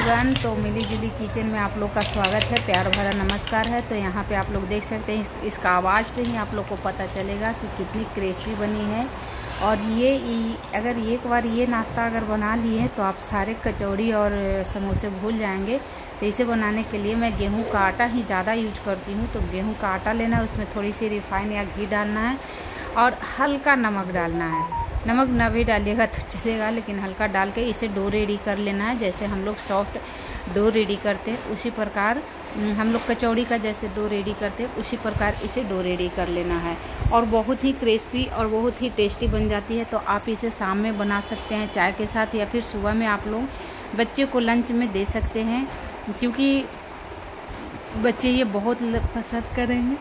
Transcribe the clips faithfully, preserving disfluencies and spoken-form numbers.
Everyone, तो मिली जुली kitchen में आप लोग का स्वागत है, प्यार भरा नमस्कार है। तो यहाँ पे आप लोग देख सकते हैं, इसका आवाज़ से ही आप लोग को पता चलेगा कि कितनी क्रिस्पी बनी है। और ये अगर एक बार ये नाश्ता अगर बना लिए तो आप सारे कचौड़ी और समोसे भूल जाएंगे। तो इसे बनाने के लिए मैं गेहूं का आटा ही ज़्यादा यूज करती हूँ। तो गेहूं का आटा लेना है, उसमें थोड़ी सी रिफाइन या घी डालना है और हल्का नमक डालना है। नमक ना भी डालिएगा तो चलेगा, लेकिन हल्का डाल के इसे डो रेडी कर लेना है। जैसे हम लोग सॉफ्ट डो रेडी करते हैं उसी प्रकार हम लोग कचौड़ी का जैसे डो रेडी करते हैं उसी प्रकार इसे डो रेडी कर लेना है। और बहुत ही क्रिस्पी और बहुत ही टेस्टी बन जाती है। तो आप इसे शाम में बना सकते हैं चाय के साथ, या फिर सुबह में आप लोग बच्चे को लंच में दे सकते हैं, क्योंकि बच्चे ये बहुत पसंद करेंगे।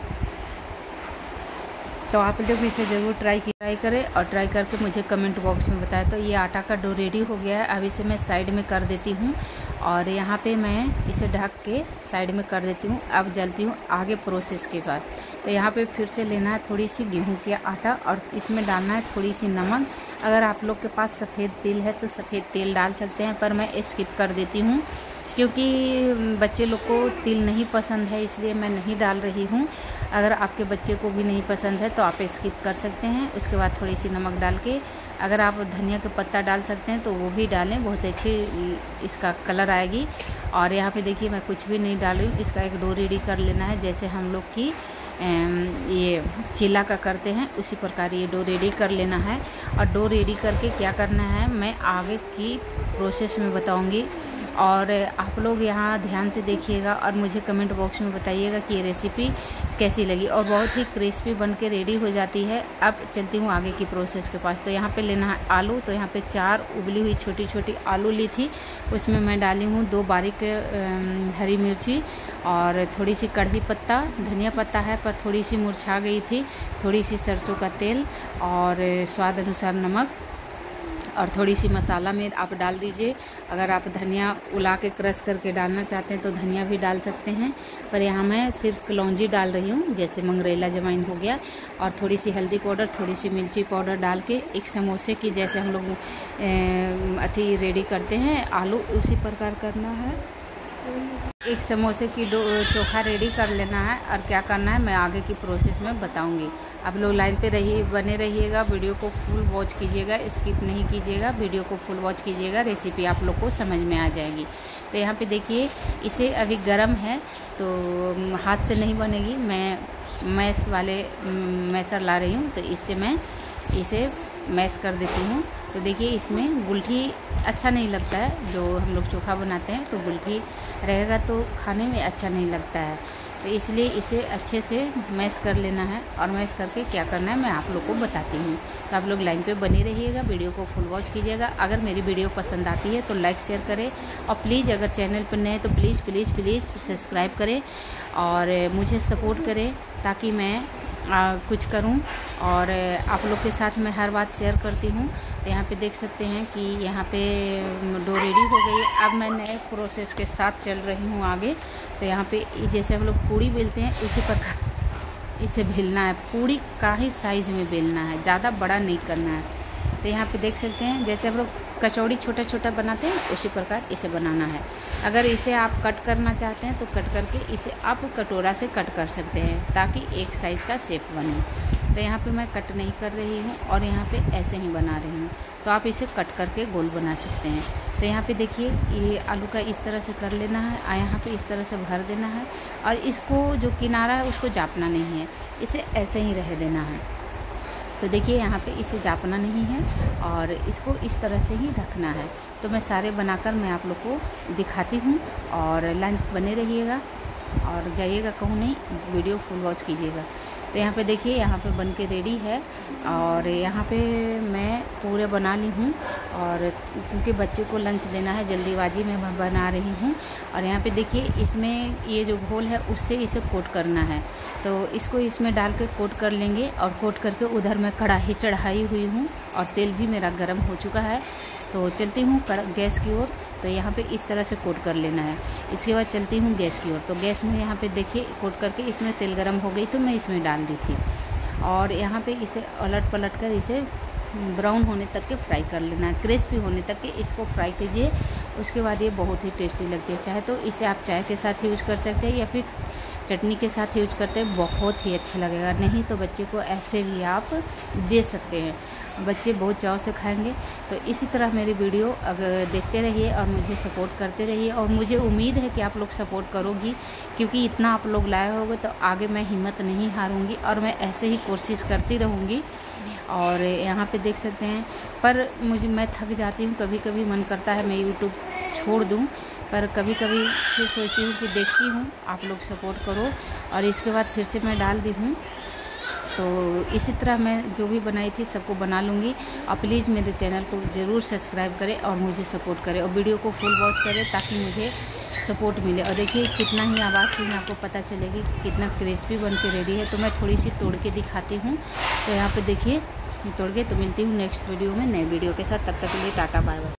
तो आप लोग इसे ज़रूर ट्राई ट्राई करें और ट्राई करके मुझे कमेंट बॉक्स में बताएं। तो ये आटा का डो रेडी हो गया है। अब इसे मैं साइड में कर देती हूँ और यहाँ पे मैं इसे ढक के साइड में कर देती हूँ। अब चलती हूँ आगे प्रोसेस के बाद। तो यहाँ पे फिर से लेना है थोड़ी सी गेहूं के आटा और इसमें डालना है थोड़ी सी नमक। अगर आप लोग के पास सफ़ेद तिल है तो सफ़ेद तिल डाल सकते हैं, पर मैं स्किप कर देती हूँ क्योंकि बच्चे लोग को तिल नहीं पसंद है, इसलिए मैं नहीं डाल रही हूँ। अगर आपके बच्चे को भी नहीं पसंद है तो आप स्किप कर सकते हैं। उसके बाद थोड़ी सी नमक डाल के, अगर आप धनिया का पत्ता डाल सकते हैं तो वो भी डालें, बहुत अच्छी इसका कलर आएगी। और यहाँ पे देखिए मैं कुछ भी नहीं डाल रही हूँ। इसका एक डो रेडी कर लेना है, जैसे हम लोग की ये चीला का करते हैं उसी प्रकार ये डो रेडी कर लेना है। और डो रेडी करके क्या करना है मैं आगे की प्रोसेस में बताऊँगी। और आप लोग यहाँ ध्यान से देखिएगा और मुझे कमेंट बॉक्स में बताइएगा कि ये रेसिपी कैसी लगी। और बहुत ही क्रिस्पी बन के रेडी हो जाती है। अब चलती हूँ आगे की प्रोसेस के पास। तो यहाँ पे लेना है आलू। तो यहाँ पे चार उबली हुई छोटी छोटी आलू ली थी, उसमें मैं डाली हूँ दो बारीक हरी मिर्ची और थोड़ी सी कढ़ी पत्ता, धनिया पत्ता है पर थोड़ी सी मुरझा गई थी, थोड़ी सी सरसों का तेल और स्वाद अनुसार नमक और थोड़ी सी मसाला में आप डाल दीजिए। अगर आप धनिया उला के क्रश करके डालना चाहते हैं तो धनिया भी डाल सकते हैं, पर यहाँ मैं सिर्फ कलौंजी डाल रही हूँ, जैसे मंगरेला जवाइन हो गया। और थोड़ी सी हल्दी पाउडर, थोड़ी सी मिर्ची पाउडर डाल के एक समोसे की जैसे हम लोग अथी रेडी करते हैं आलू, उसी प्रकार करना है। एक समोसे की डो चोखा रेडी कर लेना है। और क्या करना है मैं आगे की प्रोसेस में बताऊंगी। आप लोग लाइन पे रहिए, बने रहिएगा, वीडियो को फुल वॉच कीजिएगा, स्किप नहीं कीजिएगा, वीडियो को फुल वॉच कीजिएगा, रेसिपी आप लोग को समझ में आ जाएगी। तो यहाँ पे देखिए इसे अभी गरम है तो हाथ से नहीं बनेगी, मैं मैश वाले मैसर ला रही हूँ, तो इससे मैं इसे मैश कर देती हूँ। तो देखिए इसमें गुलठी अच्छा नहीं लगता है, जो हम लोग चोखा बनाते हैं तो गुलठी रहेगा तो खाने में अच्छा नहीं लगता है। तो इसलिए इसे अच्छे से मैश कर लेना है। और मैश करके क्या करना है मैं आप लोग को बताती हूँ। तो आप लोग लाइन पे बने रहिएगा, वीडियो को फुल वॉच कीजिएगा। अगर मेरी वीडियो पसंद आती है तो लाइक शेयर करें और प्लीज़ अगर चैनल पर नए हैं तो प्लीज़ प्लीज़ प्लीज़ सब्सक्राइब करें और मुझे सपोर्ट करें ताकि मैं आ, कुछ करूं। और आप लोग के साथ मैं हर बात शेयर करती हूं। तो यहाँ पे देख सकते हैं कि यहाँ पे डो रेडी हो गई। अब मैं नए प्रोसेस के साथ चल रही हूँ आगे। तो यहाँ पे जैसे हम लोग पूड़ी बेलते हैं उसी प्रकार इसे बेलना है, पूड़ी का ही साइज़ में बेलना है, ज़्यादा बड़ा नहीं करना है। तो यहाँ पे देख सकते हैं जैसे हम लोग कचौड़ी छोटा छोटा बनाते हैं उसी प्रकार इसे बनाना है। अगर इसे आप कट करना चाहते हैं तो कट करके इसे आप कटोरा से कट कर सकते हैं ताकि एक साइज़ का शेप बने। तो यहाँ पे मैं कट नहीं कर रही हूँ और यहाँ पे ऐसे ही बना रही हूँ। तो आप इसे कट करके गोल बना सकते हैं। तो यहाँ पे देखिए ये आलू का इस तरह से कर लेना है और यहाँ पे इस तरह से भर देना है। और इसको जो किनारा है उसको जापना नहीं है, इसे ऐसे ही रह देना है। तो देखिए यहाँ पे इसे जापना नहीं है और इसको इस तरह से ही रखना है। तो मैं सारे बनाकर मैं आप लोग को दिखाती हूँ और लाइन बने रहिएगा और जाइएगा कहूँ नहीं, वीडियो फुल वॉच कीजिएगा। तो यहाँ पे देखिए यहाँ पे बन के रेडी है और यहाँ पे मैं पूरे बना ली हूँ। और क्योंकि बच्चे को लंच देना है जल्दीबाजी में मैं बना रही हूँ। और यहाँ पे देखिए इसमें ये जो घोल है उससे इसे कोट करना है। तो इसको इसमें डाल के कोट कर लेंगे। और कोट करके उधर मैं कढ़ाई चढ़ाई हुई हूँ और तेल भी मेरा गर्म हो चुका है। तो चलती हूँ गैस की ओर। तो यहाँ पे इस तरह से कोट कर लेना है। इसके बाद चलती हूँ गैस की ओर। तो गैस में यहाँ पे देखिए कोट करके इसमें तेल गरम हो गई तो मैं इसमें डाल दी थी। और यहाँ पे इसे उलट पलट कर इसे ब्राउन होने तक के फ्राई कर लेना है, क्रिस्पी होने तक के इसको फ्राई कीजिए। उसके बाद ये बहुत ही टेस्टी लगती है। चाहे तो इसे आप चाय के साथ यूज कर सकते हैं या फिर चटनी के साथ यूज करते हैं, बहुत ही अच्छा लगेगा। नहीं तो बच्चे को ऐसे भी आप दे सकते हैं, बच्चे बहुत चाव से खाएंगे। तो इसी तरह मेरी वीडियो अगर देखते रहिए और मुझे सपोर्ट करते रहिए, और मुझे उम्मीद है कि आप लोग सपोर्ट करोगी, क्योंकि इतना आप लोग लाए होगे तो आगे मैं हिम्मत नहीं हारूंगी और मैं ऐसे ही कोशिश करती रहूँगी। और यहाँ पे देख सकते हैं, पर मुझे मैं थक जाती हूँ, कभी कभी मन करता है मैं यूट्यूब छोड़ दूँ, पर कभी कभी फिर सोचती हूँ कि देखती हूँ, आप लोग सपोर्ट करो। और इसके बाद फिर से मैं डाल दी हूँ। तो इसी तरह मैं जो भी बनाई थी सबको बना लूँगी। और प्लीज़ मेरे चैनल को ज़रूर सब्सक्राइब करें और मुझे सपोर्ट करें, और वीडियो को फुल वॉच करें ताकि मुझे सपोर्ट मिले। और देखिए कितना ही आवाज़ से आपको पता चलेगी कितना क्रिस्पी बन के रेडी है। तो मैं थोड़ी सी तोड़ के दिखाती हूँ। तो यहाँ पे देखिए तोड़ के, तो मिलती हूँ नेक्स्ट वीडियो में नए वीडियो के साथ। तब तक के लिए टाटा बाय बाय।